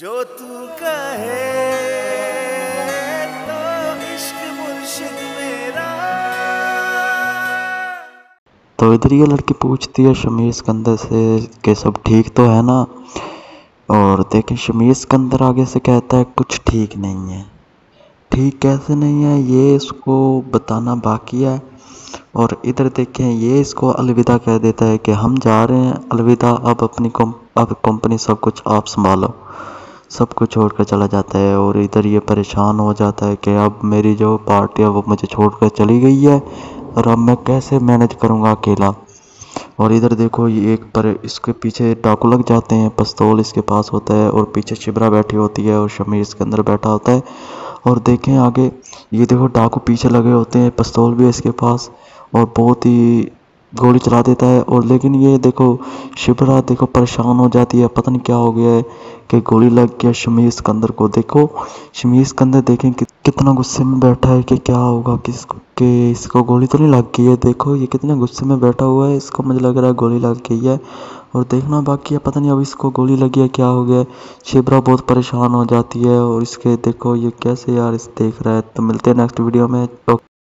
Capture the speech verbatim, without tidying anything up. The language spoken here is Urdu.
جو تو کہے تو عشق مرشد میرا۔ تو ادھر یہ لڑکی پوچھتی ہے شمیر سکندر سے کہ سب ٹھیک تو ہے نا، اور دیکھیں شمیر سکندر آگے سے کہتا ہے کچھ ٹھیک نہیں ہے۔ ٹھیک کیسے نہیں ہے یہ اس کو بتانا باقی ہے، اور ادھر دیکھیں یہ اس کو الوداع کہہ دیتا ہے کہ ہم جا رہے ہیں، الوداع، اب اپنی اب کمپنی سب کچھ آپ سنبھالو، سب کچھ چھوڑ کر چلا جاتا ہے۔ اور ادھر یہ پریشان ہو جاتا ہے کہ اب میری جو پارٹی ہے وہ مجھے چھوڑ کر چلی گئی ہے، اور اب میں کیسے مینج کروں گا اکیلا۔ اور ادھر دیکھو یہ ایک پر اس کے پیچھے ڈاکو لگ جاتے ہیں، پستول اس کے پاس ہوتا ہے، اور پیچھے شبرا بیٹھی ہوتی ہے اور شمیر اس کے اندر بیٹھا ہوتا ہے۔ اور دیکھیں آگے یہ دیکھو ڈاکو پیچھے لگے ہوتے ہیں، پستول بھی اس کے پاس، اور بہت ہی گولی چلا دیتا ہے۔ اور لیکن یہ دیکھو شبرا دیکھو پریشان ہو جاتی ہے، پتہ نہیں کیا ہو گیا ہے کہ گولی لگ گیا شمیر سکندر کو۔ دیکھو شمیر سکندر دیکھیں کتنا غصے میں بیٹھا ہے کہ کیا ہوگا، کس کو کہ اس کو گولی تو نہیں لگ گئی ہے۔ دیکھو یہ کتنے غصے میں بیٹھا ہوا ہے، اس کو مجھے لگ رہا ہے گولی لگ گئی ہے، اور دیکھنا باقی ہے پتہ نہیں اب اس کو گولی لگی ہے کیا ہو گیا ہے۔ شبرا بہت پریشان ہو جاتی ہے، اور اس کے دیکھو یہ کیسے یار اس دیکھ رہا ہے۔ تو ملتے ہیں نیکسٹ ویڈیو میں۔